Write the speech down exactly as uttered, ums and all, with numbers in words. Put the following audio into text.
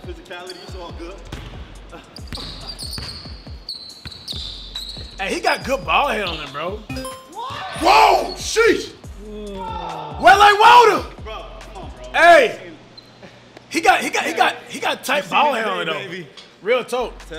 the physicality. It's all good. Hey, he got good ball handling, bro. What? Whoa, sheesh. Well, like Walter. Bro, come on, bro. Hey, he got, he got, he got, he got tight ball me handling today, though. baby. Real talk.